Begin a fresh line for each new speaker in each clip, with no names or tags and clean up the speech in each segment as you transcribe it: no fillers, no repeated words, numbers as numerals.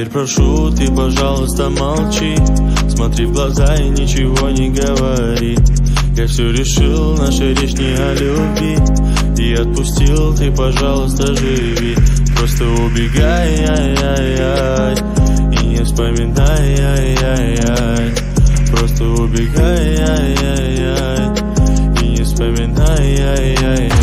Теперь прошу, ты, пожалуйста, молчи. Смотри в глаза и ничего не говори. Я все решил, наша речь не о любви. И отпустил, ты, пожалуйста, живи. Просто убегай, ай-яй-яй, и не вспоминай, ай-яй-яй. Просто убегай, ай-яй-яй, и не вспоминай, ай-яй-яй.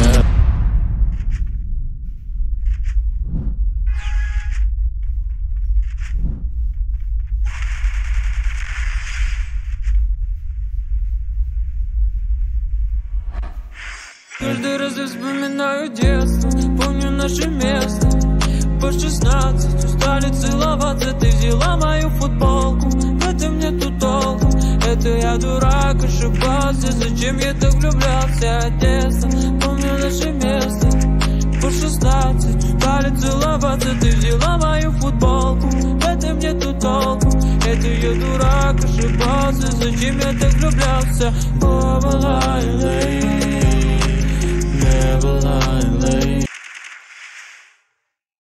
Каждый раз я вспоминаю детство, помню наше место. По 16 устали целоваться, ты взяла мою футболку. В этом нету толку, это я дурак, ошибался. Зачем я так влюблялся, детство, помню наше место. По 16 устали целоваться, ты взяла мою футболку. В этом нету толку, это я дурак, ошибался. Зачем я так влюблялся? Never lie,